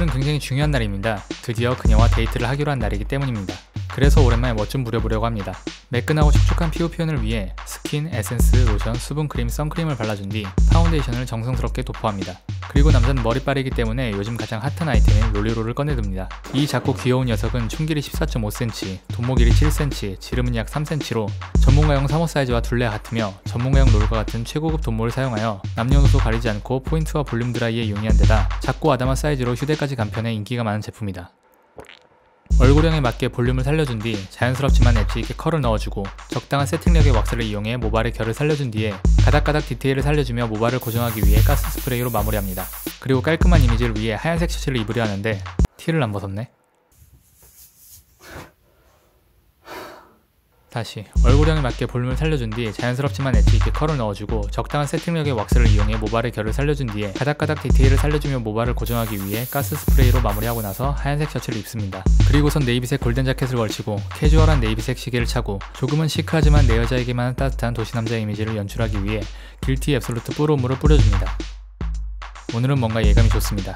오늘은 굉장히 중요한 날입니다. 드디어 그녀와 데이트를 하기로 한 날이기 때문입니다. 그래서 오랜만에 멋 좀 부려보려고 합니다. 매끈하고 촉촉한 피부 표현을 위해 스킨, 에센스, 로션, 수분크림, 선크림을 발라준 뒤 파운데이션을 정성스럽게 도포합니다. 그리고 남자는 머리빨이기 때문에 요즘 가장 핫한 아이템인 롤리롤을 꺼내듭니다. 이 작고 귀여운 녀석은 총 길이 14.5cm, 돈목 길이 7cm, 지름은 약 3cm로 전문가용 3호 사이즈와 둘레 같으며 전문가용 롤과 같은 최고급 돈목을 사용하여 남녀노소 가리지 않고 포인트와 볼륨 드라이에 용이한 데다 작고 아담한 사이즈로 휴대까지 간편해 인기가 많은 제품이다. 얼굴형에 맞게 볼륨을 살려준 뒤 자연스럽지만 엣지 있게 컬을 넣어주고 적당한 세팅력의 왁스를 이용해 모발의 결을 살려준 뒤에 가닥가닥 디테일을 살려주며 모발을 고정하기 위해 가스 스프레이로 마무리합니다. 그리고 깔끔한 이미지를 위해 하얀색 셔츠를 입으려 하는데 티를 안 벗었네. 다시 얼굴형에 맞게 볼륨을 살려준 뒤 자연스럽지만 엣지 있게 컬을 넣어주고 적당한 세팅력의 왁스를 이용해 모발의 결을 살려준 뒤에 가닥가닥 디테일을 살려주며 모발을 고정하기 위해 가스 스프레이로 마무리하고 나서 하얀색 셔츠를 입습니다. 그리고선 네이비색 골덴 자켓을 걸치고 캐주얼한 네이비색 시계를 차고 조금은 시크하지만 내 여자에게만 따뜻한 도시남자 이미지를 연출하기 위해 길티 앱솔루트 뿌로움을 뿌려줍니다. 오늘은 뭔가 예감이 좋습니다.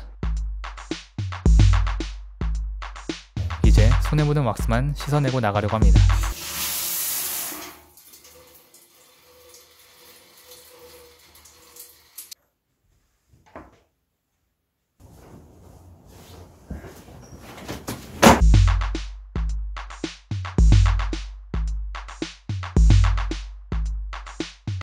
이제 손에 묻은 왁스만 씻어내고 나가려고 합니다.